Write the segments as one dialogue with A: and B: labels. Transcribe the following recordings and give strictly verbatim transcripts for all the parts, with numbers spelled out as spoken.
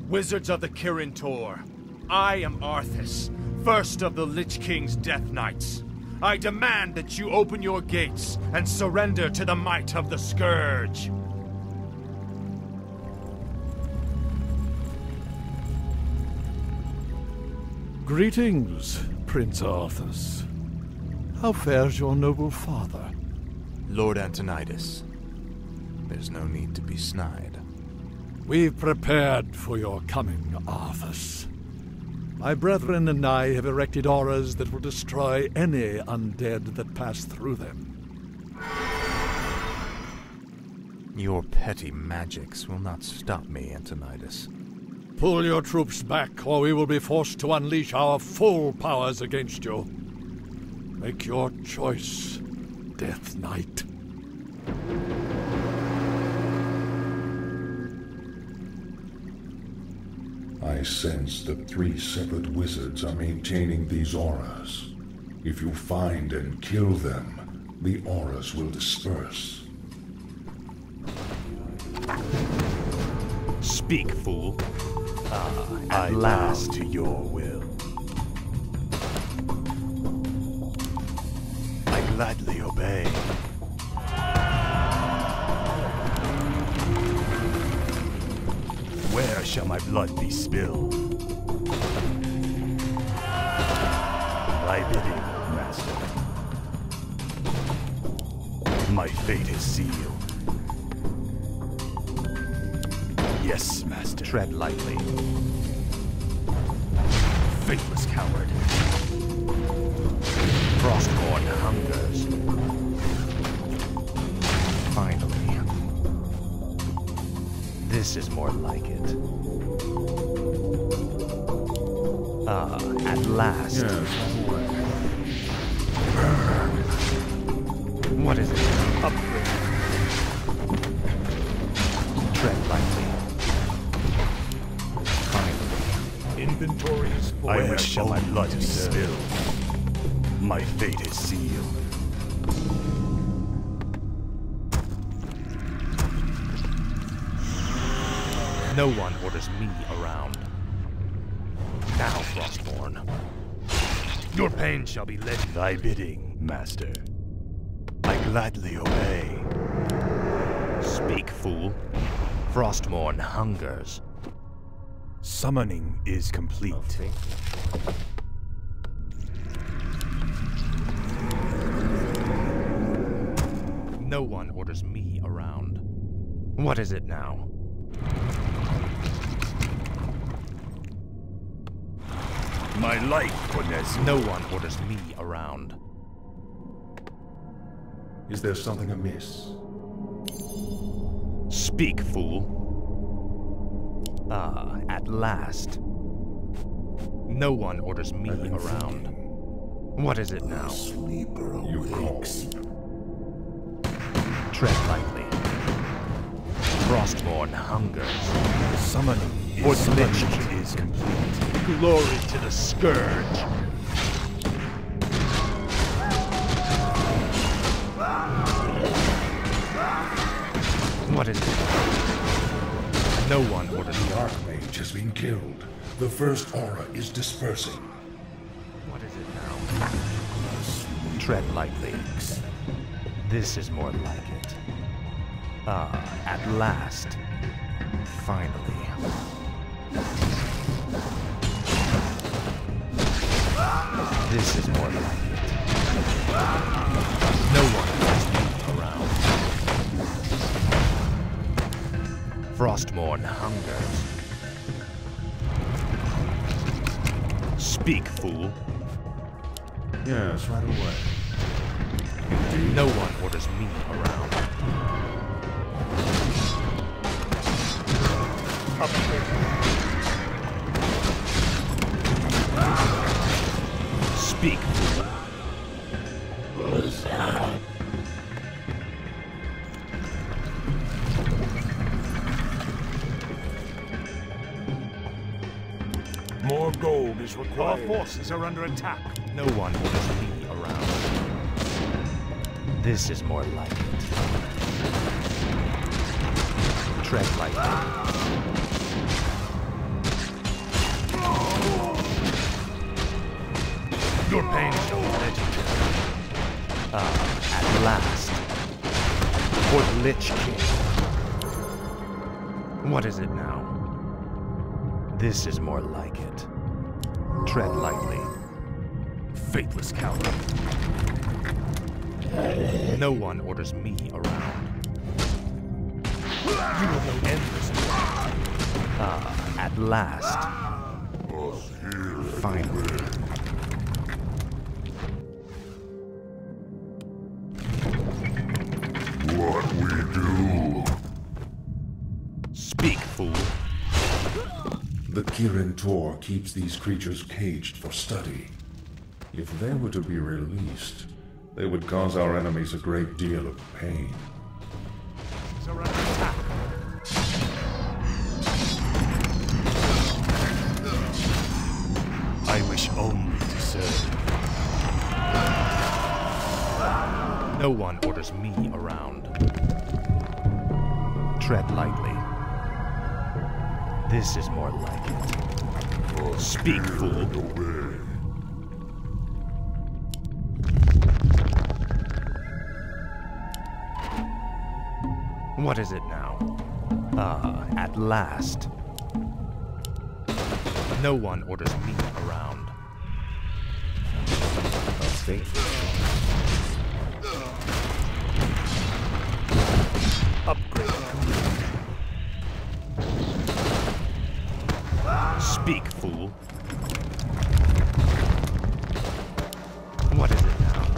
A: Wizards of the Kirin Tor, I am Arthas, first of the Lich King's Death Knights. I demand that you open your gates and surrender to the might of the Scourge.
B: Greetings, Prince Arthas. How fares your noble father?
C: Lord Antonidas, there's no need to be snide.
B: We've prepared for your coming, Arthas. My brethren and I have erected auras that will destroy any undead that pass through them.
C: Your petty magics will not stop me, Antonidas.
B: Pull your troops back, or we will be forced to unleash our full powers against you. Make your choice, Death Knight.
D: I sense that three separate wizards are maintaining these auras. If you find and kill them, the auras will disperse.
E: Speak, fool. Ah, at last to your will. I gladly obey. Where shall my blood be spilled? Thy bidding, master. My fate is sealed. Yes, master.
A: Tread lightly. Faithless coward. Frostborn hungers. Finally. This is more like it. Ah, at last.
D: Yes.
A: What is it? Upgrade. Tread lightly.
E: Inventory is full. I wish my blood be spilled. My fate is sealed.
A: No one orders me around. Now, Frostborn. Your pain shall be led.
E: Thy bidding, master. I gladly obey.
A: Speak, fool. Frostborn hungers.
E: Summoning is complete.
A: Okay. No one orders me around. What is it now?
E: My life, Cornezu.
A: No one orders me around.
D: Is there something amiss?
A: Speak, fool. Ah, at last. No one orders me around. What is it now?
D: Sleeper you awakes.
A: Tread lightly. Frostborn hungers.
E: Summoning
A: For
E: is,
A: the Lich
E: is complete.
A: Glory to the Scourge. What is it? No one orders
D: The
A: me.
D: Archmage has been killed. The first aura is dispersing.
A: What is it now? Tread lightly. This is more like it. Ah, at last. Finally. This is more like it. No one orders me around. Frostborn hungers. Speak, fool.
D: Yes, right away.
A: No one orders me around. Upgrade. Speak, fool.
D: More gold is
E: Our
D: required.
E: forces are under attack.
A: No one orders me around. This is more like it. Tread lightly.
F: Lich King. What is it now? This is more like it. Tread lightly. Faithless coward. No one orders me around. You will go endless. Ah, at last. Finally.
D: What we do?
F: Speak, fool.
D: The Kirin Tor keeps these creatures caged for study. If they were to be released, they would cause our enemies a great deal of pain.
E: I wish only to serve.
F: No one orders me around. Tread lightly. This is more like it. Speak, fool. What is it now? Ah, at last. No one orders me around. A faithful. Upgrade. Speak, fool. What is it now?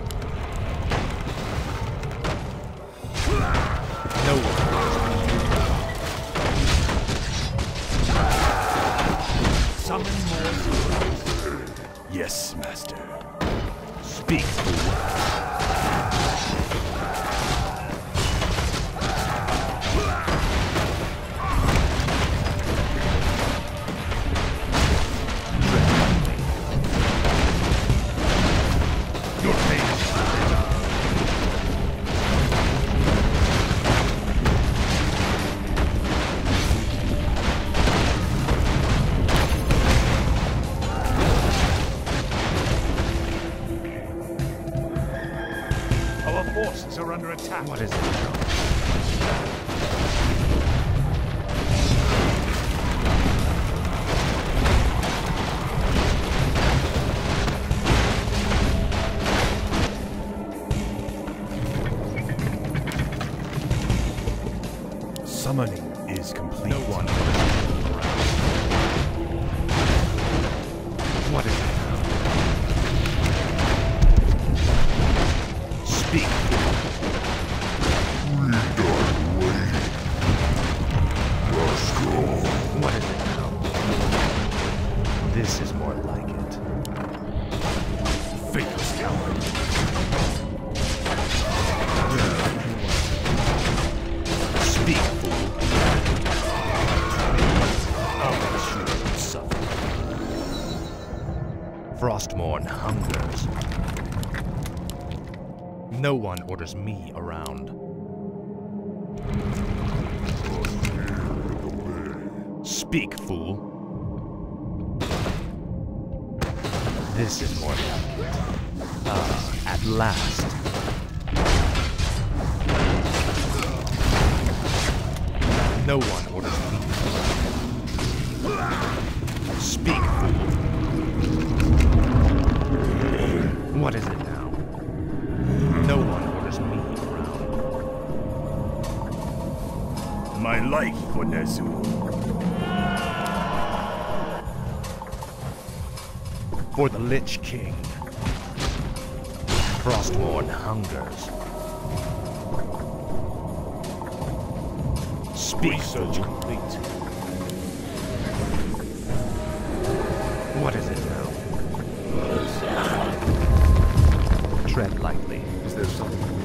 F: No one. Summon more.
E: Yes, master.
F: Speak, fool.
A: Forces are under attack.
F: What is it now?
E: Summoning is complete.
F: No one orders me around. What is it now? Speak. What is it now? This is more like it. Faithless coward. Speak, fool. I'll make sure you suffer. Frostmourne hungers. No one orders me around. Speak, fool. This is more like it. Ah, at last. No one orders me. Speak, fool. What is it now? No one orders me around.
E: My life for Ner'zhul.
F: For the Lich King. Frostmourne hungers. Speak,
E: Research
F: fool.
E: complete.
F: What is it now? Tread lightly.
D: Is there something amiss?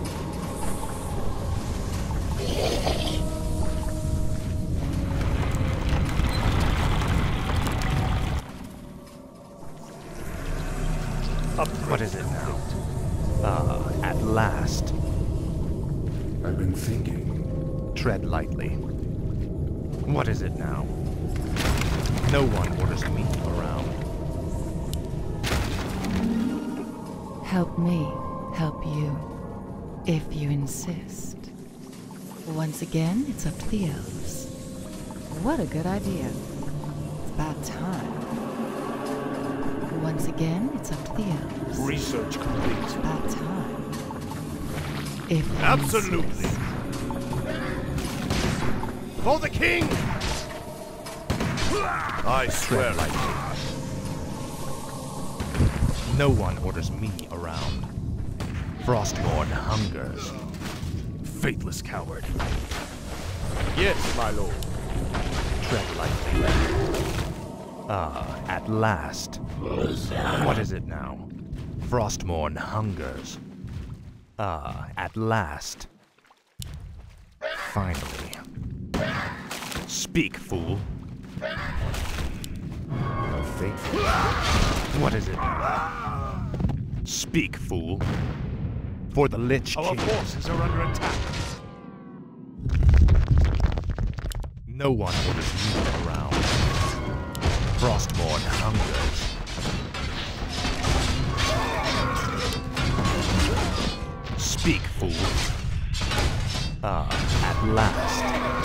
F: What is it now? Ah, at last.
D: I've been thinking.
F: Tread lightly. What is it now? No one orders me around.
G: Help me help you, if you insist. Once again, it's up to the elves. What a good idea. It's about time. Once again, it's up to the elves.
E: Research
G: It's
E: complete.
G: about time. If they
E: Absolutely.
G: insist.
E: For the king! I swear
F: Tread lightly. No one orders me around. Frostmourne hungers.
E: faithless coward. Yes, my lord.
F: Tread lightly. Ah, at last. What is it now? Frostmourne hungers. Ah, at last. Finally. Speak, fool. A faithful. What is it? Speak, fool. For the Lich
E: Our
F: King.
E: forces are under attack.
F: No one orders me around. Frostmourne hungers. Speak, fool. Ah, at last.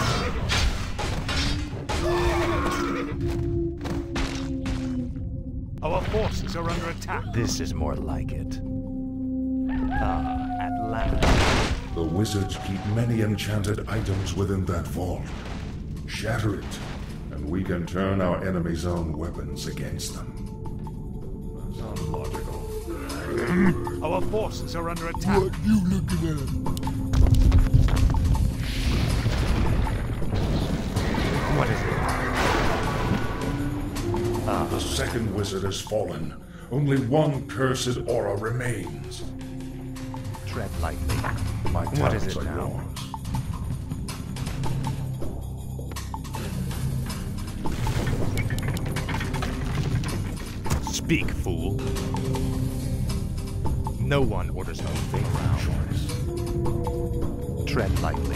E: Our forces are under attack.
F: This is more like it. Ah, at last.
D: The wizards keep many enchanted items within that vault. Shatter it, and we can turn our enemy's own weapons against them. That sounds logical.
E: Our forces are under attack.
D: you looking at?
F: What is it?
D: The second wizard has fallen. Only one cursed aura remains.
F: Tread lightly.
D: My
F: What is
D: talents
F: it
D: are
F: now?
D: yours.
F: Speak, fool. No one orders me around. Tread lightly.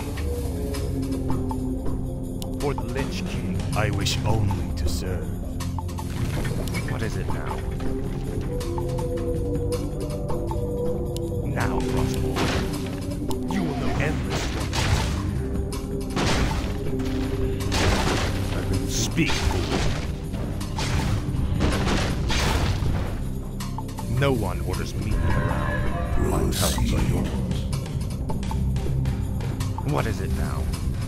F: For the Lich King.
E: I wish only to serve.
F: What is it now? Now, Frostmourne.
E: You will know endless wonders.
F: Speak, fool. No one orders me around.
D: My talents are yours.
F: What is it now?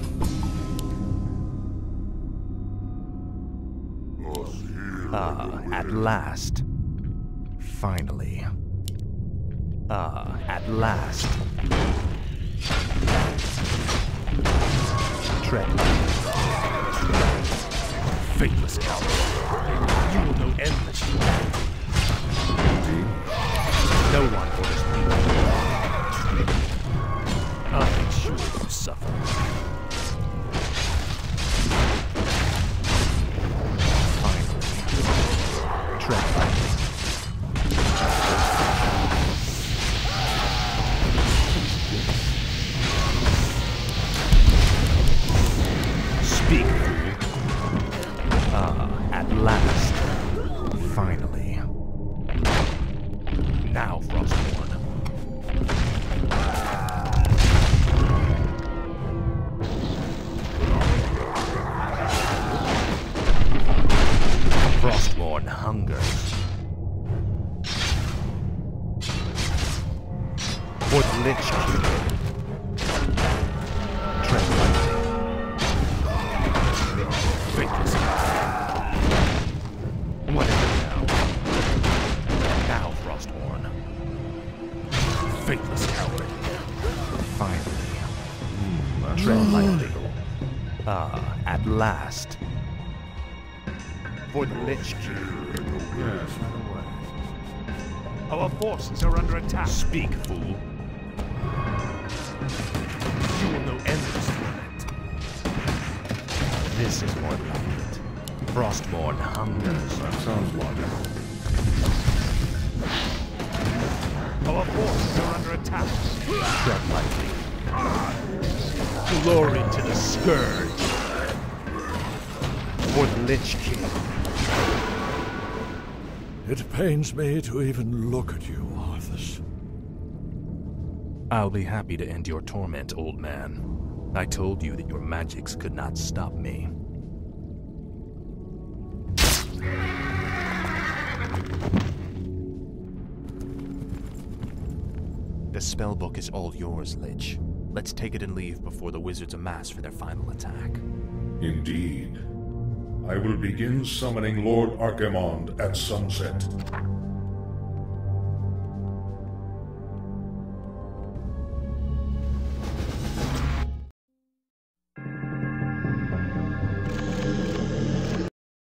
F: Ah, at last. Finally. Ah, at last. Tread lightly.
E: Faithless coward. You will know endless wonders.
F: No one orders me.
E: I'll make sure you suffer.
F: Finally. Tread lightly. Speak, fool. Ah, at last. Finally. Now, Frostmourne. Frostmourne hungers. For the Lich King. Tread lightly.
E: Faithless coward.
F: What is it now? Now, Frostmourne.
E: Faithless coward.
F: Finally. Tread lightly. Ah, at last. For the Lich King.
D: Yes.
E: Our forces are under attack.
F: Speak, fool.
E: You will know endless torment.
F: This is more like it. Frostmourne hungers.
D: That sounds logical.
E: Our forces are under attack.
F: Tread lightly.
E: Glory to the Scourge.
F: For the Lich King.
B: It pains me to even look at you, Arthas.
F: I'll be happy to end your torment, old man.
C: I told you that your magics could not stop me. The spellbook is all yours, Lich. Let's take it and leave before the wizards amass for their final attack.
D: Indeed. I will begin summoning Lord Archimonde at sunset.